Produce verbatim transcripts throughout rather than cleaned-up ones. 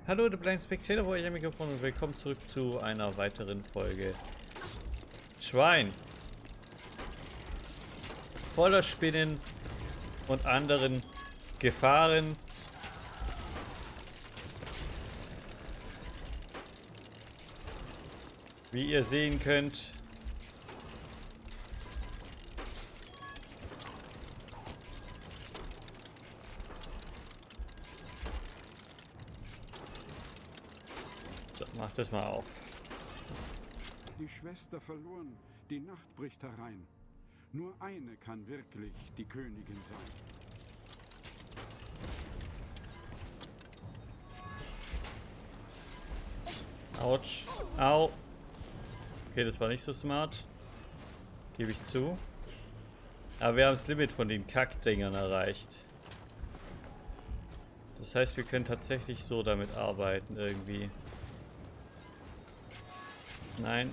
Hallo, der Blind Spectator, wo ich am Mikrofon und willkommen zurück zu einer weiteren Folge Shrine. Voller Spinnen und anderen Gefahren. Wie ihr sehen könnt, so, mach das mal auf. Die Schwester verloren, die Nacht bricht herein. Nur eine kann wirklich die Königin sein. Autsch. Au. Okay, das war nicht so smart. Gebe ich zu. Aber wir haben das Limit von den Kackdingern erreicht. Das heißt, wir können tatsächlich so damit arbeiten irgendwie. Nein.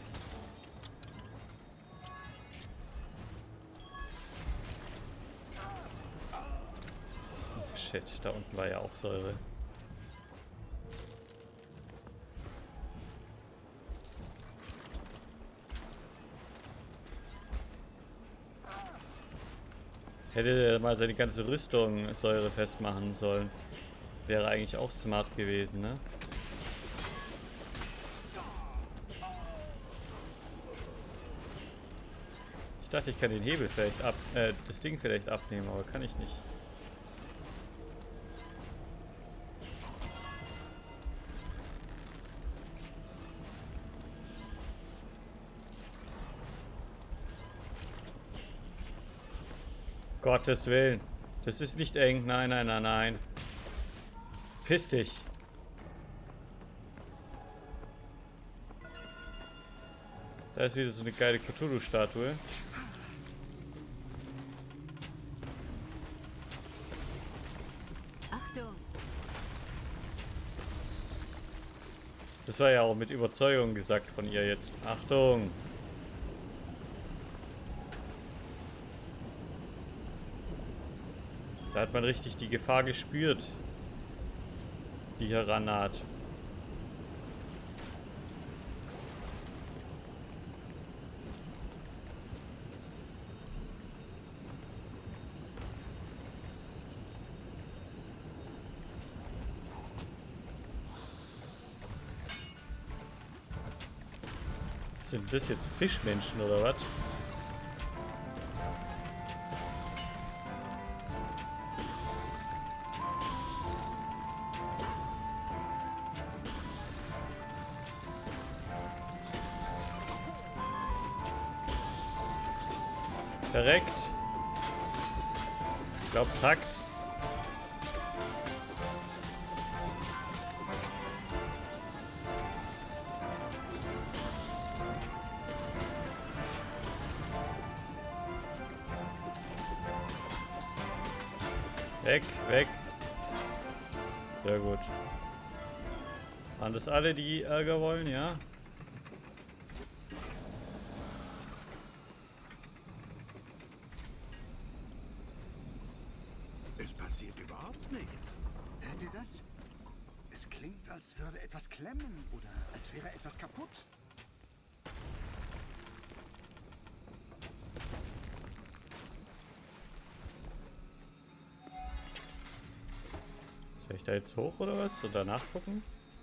Oh, shit, da unten war ja auch Säure. Hätte er mal seine ganze Rüstung Säure festmachen sollen. Wäre eigentlich auch smart gewesen, ne? Ich dachte, ich kann den Hebel vielleicht ab... Äh, das Ding vielleicht abnehmen, aber kann ich nicht. Gottes Willen. Das ist nicht eng. Nein, nein, nein, nein. Piss dich. Da ist wieder so eine geile Cthulhu-Statue. Achtung! Das war ja auch mit Überzeugung gesagt von ihr jetzt. Achtung! Da hat man richtig die Gefahr gespürt, die herannaht. Sind das jetzt Fischmenschen oder was? Verreckt. Ich glaube, es hackt. Weg, weg. Sehr gut. Waren das alle, die Ärger wollen, ja? Es passiert überhaupt nichts. Hört ihr das? Es klingt, als würde etwas klemmen oder als wäre etwas kaputt. Soll ich da jetzt hoch oder was? Oder nachgucken?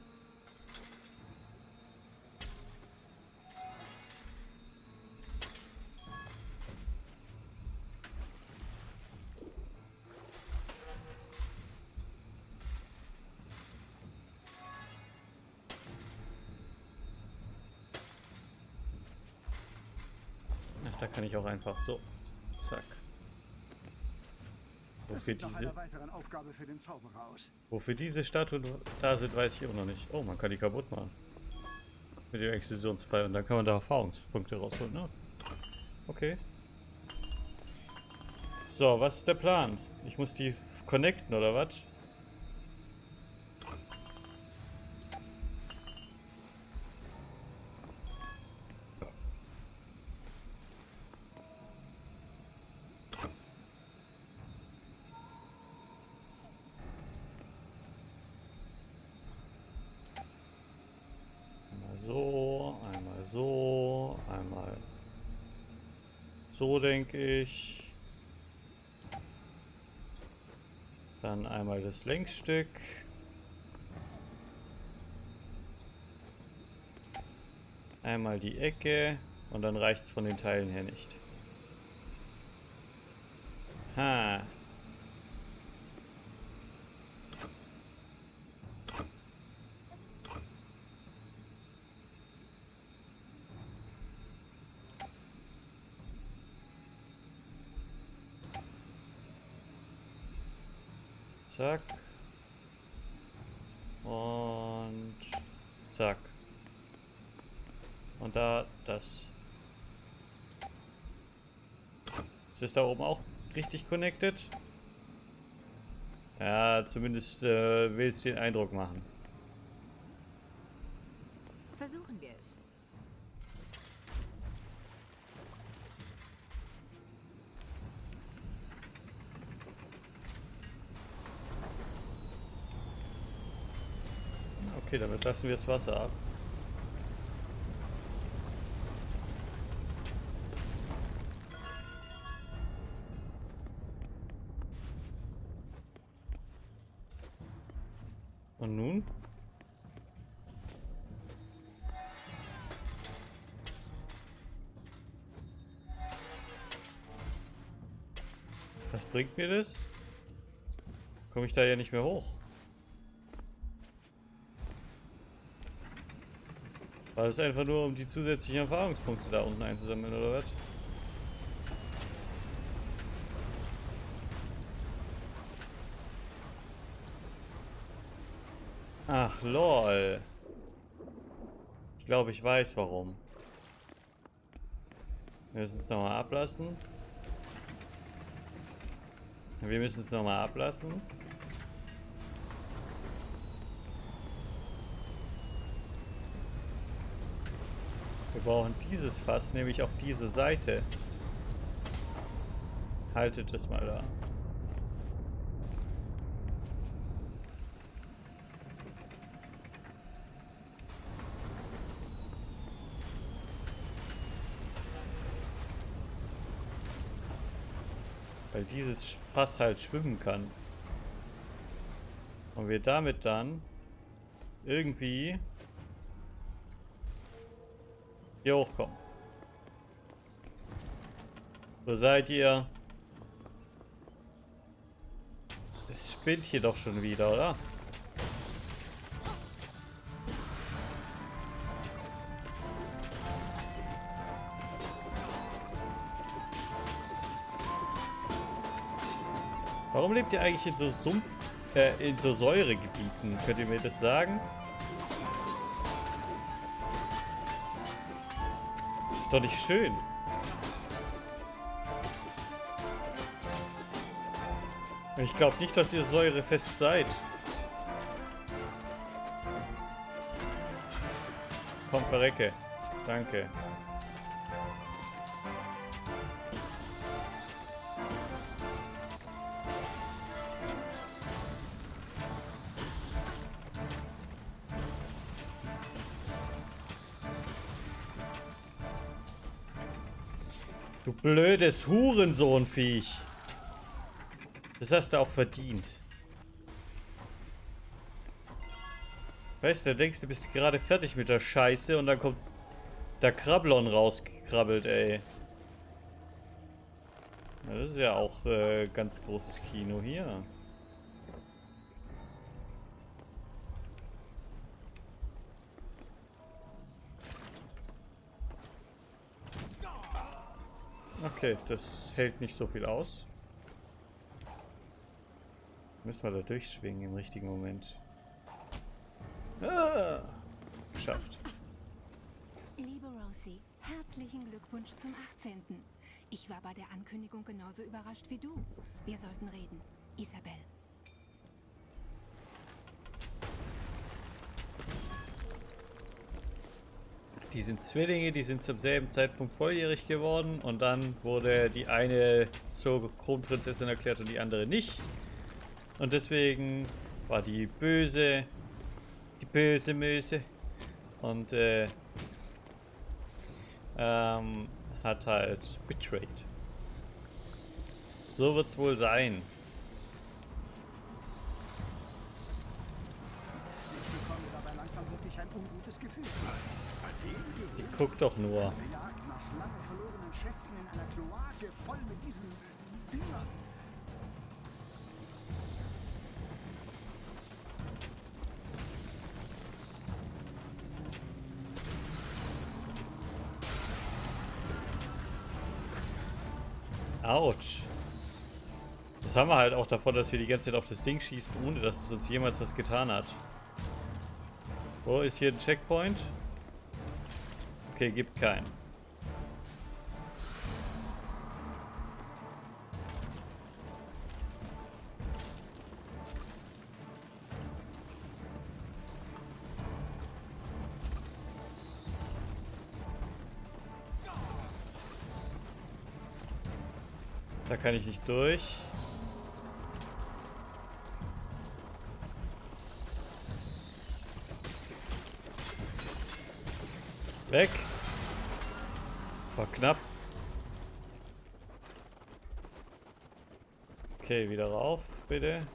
Ach, da kann ich auch einfach so. Zack. Das Wofür sieht nach diese, einer weiteren Aufgabe für den Zauberer aus. wofür diese Statuen da sind, weiß ich immer noch nicht. Oh, man kann die kaputt machen. Mit dem Exklusionspfeil. Und dann kann man da Erfahrungspunkte rausholen, ne? Okay. So, was ist der Plan? Ich muss die connecten, oder was? So denke ich. Dann einmal das Längsstück. Einmal die Ecke. Und dann reicht es von den Teilen her nicht. Ha. Zack. Und zack. Und da das. Ist das da oben auch richtig connected? Ja, zumindest äh, will es den Eindruck machen. Versuchen wir es. Okay, damit lassen wir das Wasser ab. Und nun? Was bringt mir das? Komme ich da ja nicht mehr hoch? War das einfach nur, um die zusätzlichen Erfahrungspunkte da unten einzusammeln, oder was? Ach, lol. Ich glaube, ich weiß warum. Wir müssen es nochmal ablassen. Wir müssen es nochmal ablassen. Wir brauchen dieses Fass, nämlich auf diese Seite. Haltet es mal da. Weil dieses Fass halt schwimmen kann. Und wir damit dann irgendwie hier hochkommen. Wo seid ihr? Es spinnt hier doch schon wieder, oder? Warum lebt ihr eigentlich in so Sumpf, äh, in so Säuregebieten? Könnt ihr mir das sagen? Das ist doch nicht schön. Ich glaube nicht, dass ihr säurefest seid. Komm, verrecke. Danke. Du blödes Hurensohnviech. Das hast du auch verdient. Weißt du, du denkst, du bist gerade fertig mit der Scheiße und dann kommt der Krablon rausgekrabbelt, ey. Ja, das ist ja auch äh, ganz großes Kino hier. Okay, das hält nicht so viel aus. Müssen wir da durchschwingen im richtigen Moment. Ah, geschafft. Liebe Rosie, herzlichen Glückwunsch zum achtzehnten Ich war bei der Ankündigung genauso überrascht wie du. Wir sollten reden. Isabel. Die sind Zwillinge, die sind zum selben Zeitpunkt volljährig geworden und dann wurde die eine zur Kronprinzessin erklärt und die andere nicht. Und deswegen war die böse, die böse Möse und äh, ähm, hat halt betrayed. So wird's wohl sein. Ich bekomme dabei langsam wirklich ein ungutes Gefühl. Die guckt doch nur. Eine Jagd nach lange verlorenen Schätzen in einer Kloake voll mit diesen Dingern. Autsch. Das haben wir halt auch davon, dass wir die ganze Zeit auf das Ding schießen, ohne dass es uns jemals was getan hat. Wo ist hier ein Checkpoint? Okay, gibt keinen. Da kann ich nicht durch. Weg. War knapp. Okay, wieder rauf, bitte.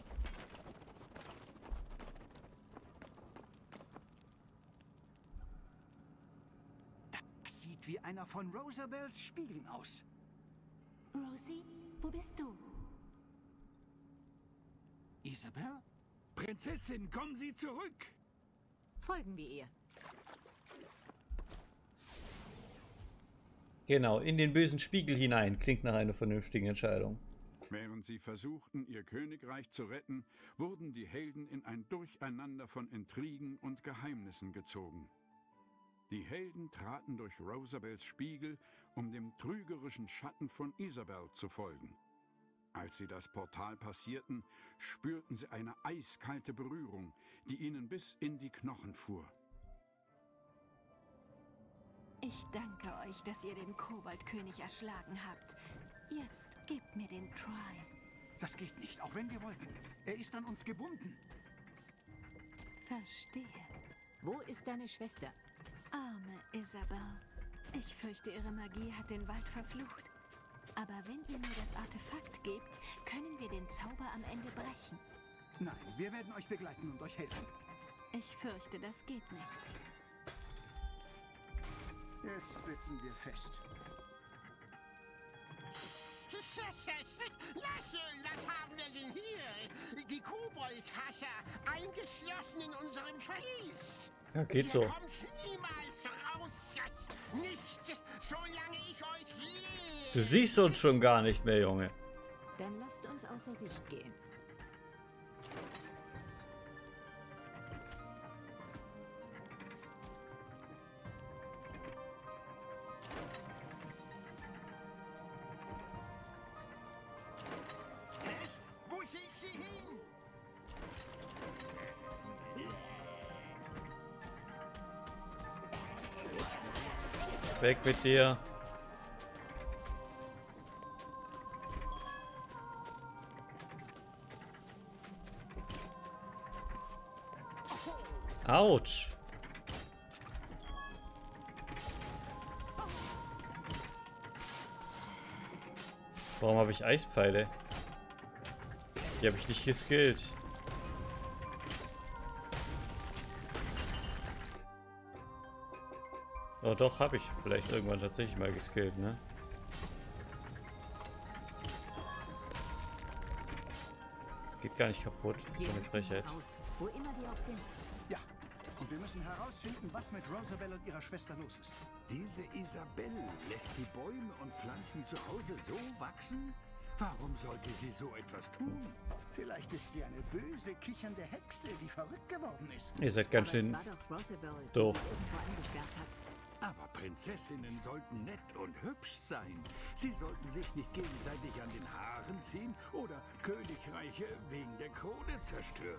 Das sieht wie einer von Rosabels Spiegeln aus. Rosie, wo bist du? Isabel? Prinzessin, kommen Sie zurück! Folgen wir ihr. Genau, in den bösen Spiegel hinein. Klingt nach einer vernünftigen Entscheidung. Während sie versuchten, ihr Königreich zu retten, wurden die Helden in ein Durcheinander von Intrigen und Geheimnissen gezogen. Die Helden traten durch Rosabels Spiegel, um dem trügerischen Schatten von Isabel zu folgen. Als sie das Portal passierten, spürten sie eine eiskalte Berührung, die ihnen bis in die Knochen fuhr. Ich danke euch, dass ihr den Koboldkönig erschlagen habt. Jetzt gebt mir den Try. Das geht nicht, auch wenn wir wollten. Er ist an uns gebunden. Verstehe. Wo ist deine Schwester? Arme Isabel. Ich fürchte, ihre Magie hat den Wald verflucht. Aber wenn ihr mir das Artefakt gebt, können wir den Zauber am Ende brechen. Nein, wir werden euch begleiten und euch helfen. Ich fürchte, das geht nicht. Jetzt sitzen wir fest. Na schön, was haben wir denn hier? Die Koboldhascher, eingeschlossen in unserem Verlies. Ja, geht Ihr so. kommt niemals raus. Nicht, solange ich euch sehe. Du siehst uns schon gar nicht mehr, Junge. Dann lasst uns außer Sicht gehen. Wo sind sie hin? Weg mit dir. Autsch. Warum habe ich Eispfeile? Die habe ich nicht geskillt. Oh doch, habe ich vielleicht irgendwann tatsächlich mal geskillt, ne? Das geht gar nicht kaputt. Wir So eine müssen Frechheit. heraus, wo immer wir auch sind. Ja, und wir müssen herausfinden, was mit Rosabel und ihrer Schwester los ist. Diese Isabel lässt die Bäume und Pflanzen zu Hause so wachsen? Warum sollte sie so etwas tun? Vielleicht ist sie eine böse, kichernde Hexe, die verrückt geworden ist. Ihr seid ganz Aber es schön war doch Rosabel, die doof. sie irgendwo eingesperrt hat. Aber Prinzessinnen sollten nett und hübsch sein. Sie sollten sich nicht gegenseitig an den Haaren ziehen oder Königreiche wegen der Krone zerstören.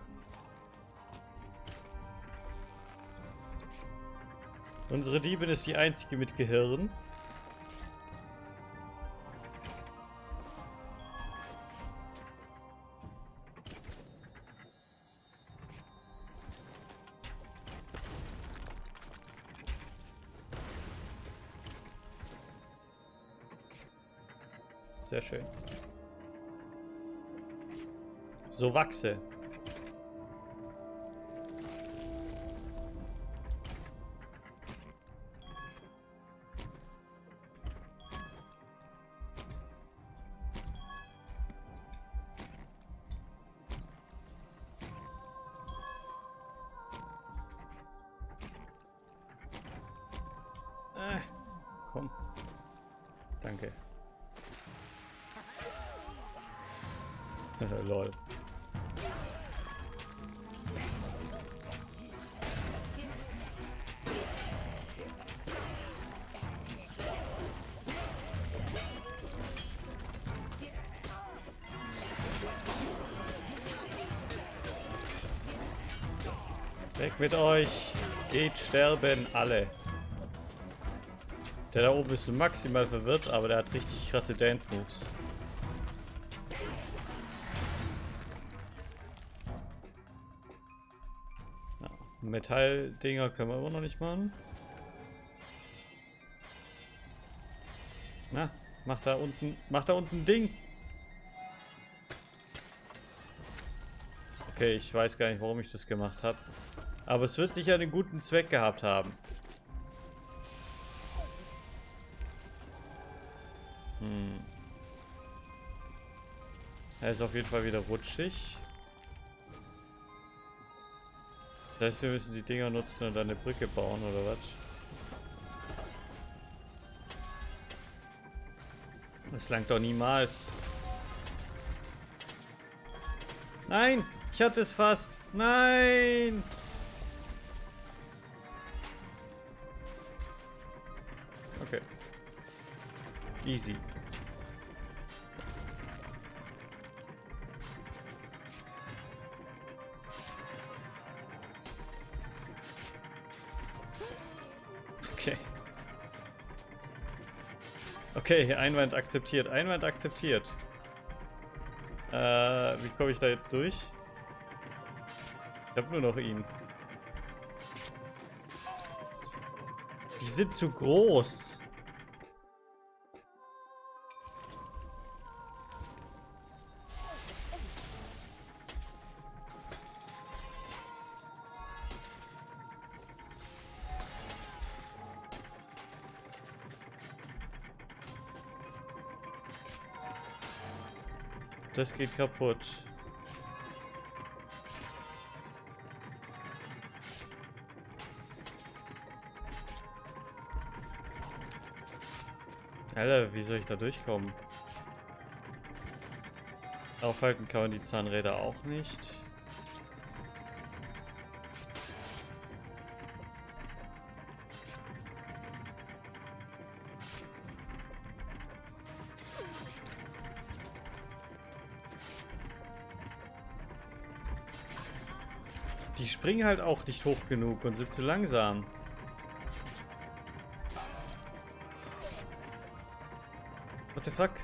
Unsere Diebin ist die einzige mit Gehirn. Sehr schön. so wachse. Ah, komm. Danke. Lol. Weg mit euch! Geht sterben alle! Der da oben ist maximal verwirrt, aber der hat richtig krasse Dance-Moves. Ja, Metalldinger können wir immer noch nicht machen. Na, mach da unten, mach da unten ein Ding! Okay, ich weiß gar nicht, warum ich das gemacht habe. Aber es wird sicher einen guten Zweck gehabt haben. Hm. Er ist auf jeden Fall wieder rutschig. Das heißt, wir müssen die Dinger nutzen und dann eine Brücke bauen, oder was? Das langt doch niemals. Nein! Ich hatte es fast! Nein! Okay. Easy. Okay. Okay, Einwand akzeptiert. Einwand akzeptiert. Äh, wie komme ich da jetzt durch? Ich habe nur noch ihn. Die sind zu groß. Das geht kaputt. Alter, wie soll ich da durchkommen? Aufhalten kann man die Zahnräder auch nicht. Die springen halt auch nicht hoch genug und sind zu langsam. What the fuck?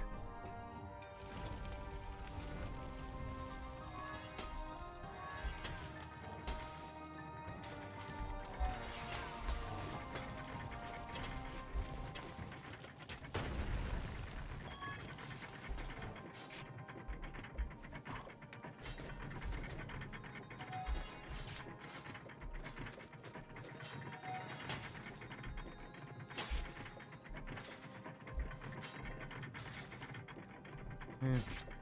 Hm.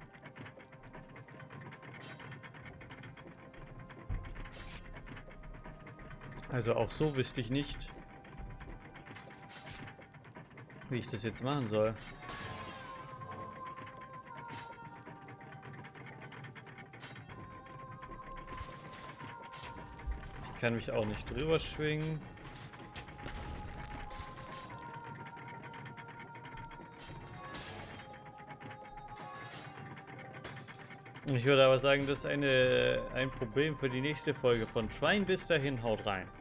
Also auch so wüsste ich nicht, wie ich das jetzt machen soll. Ich kann mich auch nicht drüber schwingen. Ich würde aber sagen, das ist eine, ein Problem für die nächste Folge von Schwein. Bis dahin, haut rein.